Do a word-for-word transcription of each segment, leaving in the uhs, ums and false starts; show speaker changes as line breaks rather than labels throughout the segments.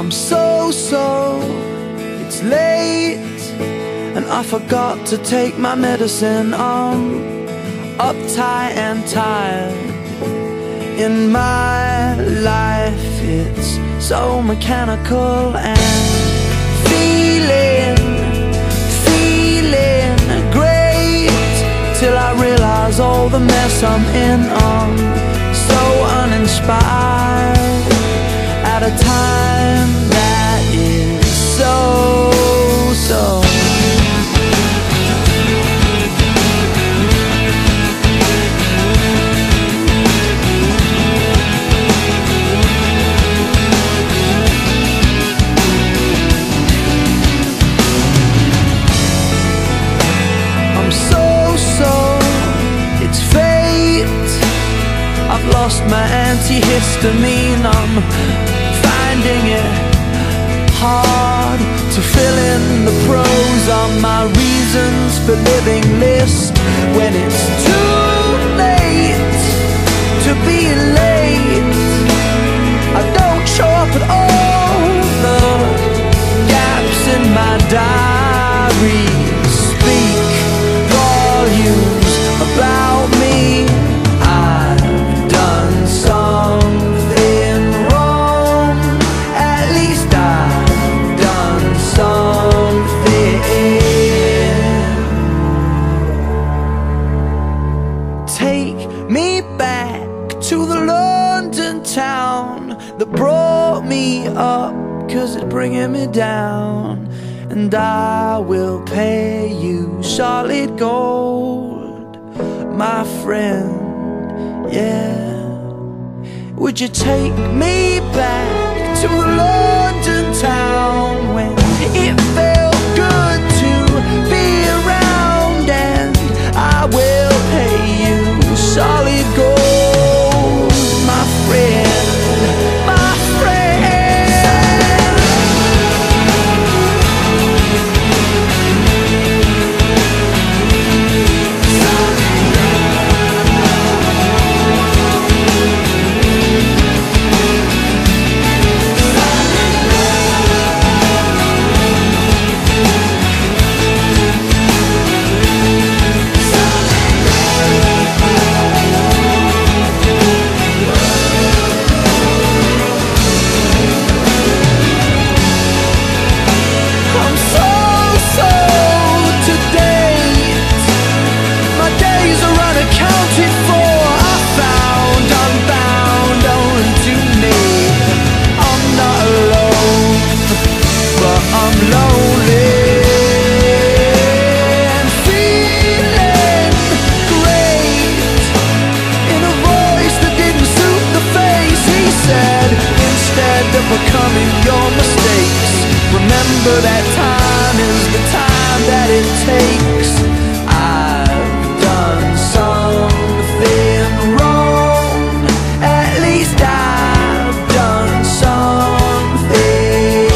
I'm so, so, it's late, and I forgot to take my medicine. I'm uptight and tired. In my life it's so mechanical and feeling, feeling great, till I realize all the mess I'm in. I'm so uninspired at a time that is so, so I've lost my antihistamine. I'm finding it hard to fill in the prose on my reasons for living list, when it's too late to be late. I don't show up at all. The gaps in my diary speak volumes about me. To the London town that brought me up, 'cause it's bringing me down. And I will pay you solid gold, my friend, yeah. Would you take me back to the London town when it felt good to be around? And I will pay you solid gold, my friend, my friend. Overcoming your mistakes, remember that time is the time that it takes. I've done something wrong, at least I've done something.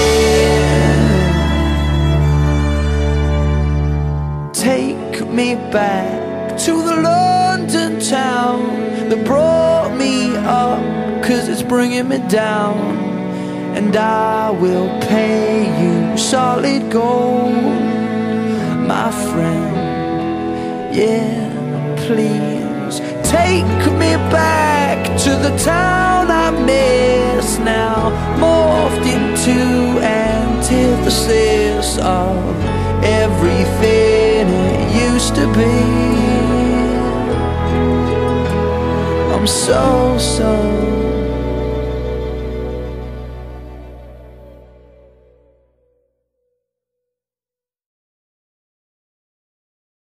Take me back to the London town that brought me up, 'cause it's bringing me down. And I will pay you solid gold, my friend, yeah, please. Take me back to the town I miss now, morphed into antithesis of everything it used to be. I'm so, so